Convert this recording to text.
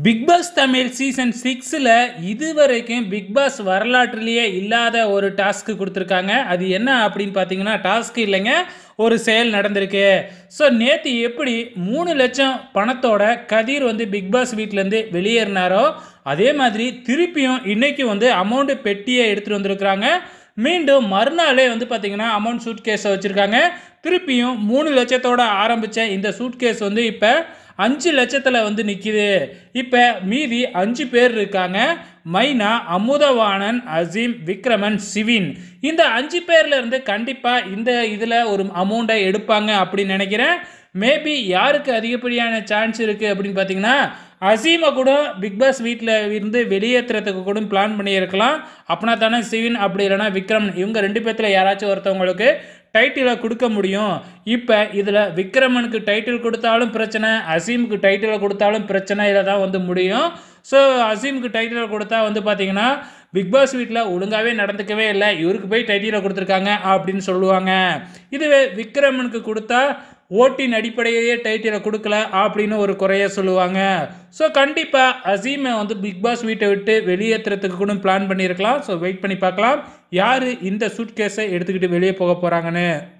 Big Boss Tamil season 6ல் இதுவரைக்கும் Bigg pass வரலாற்றிலேயே இல்லாத ஒரு டாஸ்க்கு கொடுத்துருக்காங்க. அது என்ன அப்படின்னு பார்த்தீங்கன்னா, டாஸ்க் இல்லைங்க, ஒரு செயல் நடந்திருக்கு. ஸோ நேற்று எப்படி 3 லட்சம் பணத்தோட கதிர் வந்து பிக் பாஸ் வீட்டிலேருந்து வெளியேறினாரோ, அதே மாதிரி திருப்பியும் இன்னைக்கு வந்து அமௌண்ட் பெட்டியை எடுத்துகிட்டு வந்திருக்கிறாங்க. மீண்டும் மறுநாளே வந்து பார்த்தீங்கன்னா அமௌண்ட் சூட் கேஸை வச்சுருக்காங்க. திருப்பியும் 3 லட்சத்தோட ஆரம்பித்த இந்த சூட் கேஸ் வந்து இப்போ 5 லட்சத்தில் வந்து நிற்கிது. இப்போ மீதி 5 பேர் இருக்காங்க. மைனா, அமுதவாணன், அசீம், விக்ரமன், சிவின். இந்த 5 பேர்ல இருந்து கண்டிப்பாக இந்த இதில் ஒரு அமௌண்ட்டை எடுப்பாங்க அப்படின்னு நினைக்கிறேன். மேபி யாருக்கு அதிகப்படியான சான்ஸ் இருக்குது அப்படின்னு பார்த்தீங்கன்னா, அசீமை கூட பிக் பாஸ் வீட்டில் இருந்து வெளியேற்றுறதுக்கு கூட பிளான் பண்ணியிருக்கலாம். அப்படின்னா தானே சிவின் அப்படி இல்லைனா விக்ரமன், இவங்க 2 பேர்த்தில் யாராச்சும் ஒருத்தவங்களுக்கு டைட்டிலை கொடுக்க முடியும். இப்போ இதில் விக்ரமனுக்கு டைட்டில் கொடுத்தாலும் பிரச்சனை, அசீமுக்கு டைட்டிலை கொடுத்தாலும் பிரச்சனையில் தான் வந்து முடியும். ஸோ அசீமுக்கு டைட்டிலை கொடுத்தா வந்து பார்த்தீங்கன்னா, பிக் பாஸ் வீட்டில் ஒழுங்காகவே நடந்துக்கவே இல்லை, இவருக்கு போய் டைட்டிலை கொடுத்துருக்காங்க அப்படின்னு சொல்லுவாங்க. இதுவே விக்ரமனுக்கு கொடுத்தா ஓட்டின் அடிப்படையிலேயே டைட்டிலை கொடுக்கல அப்படின்னு ஒரு குறைய சொல்லுவாங்க. ஸோ கண்டிப்பாக அசீமை வந்து பிக் பாஸ் வீட்டை விட்டு வெளியேற்றுறதுக்கு கூட பிளான் பண்ணியிருக்கலாம். ஸோ வெயிட் பண்ணி பார்க்கலாம் யார் இந்த சூட் கேஸை எடுத்துக்கிட்டு வெளியே போக போகிறாங்கன்னு.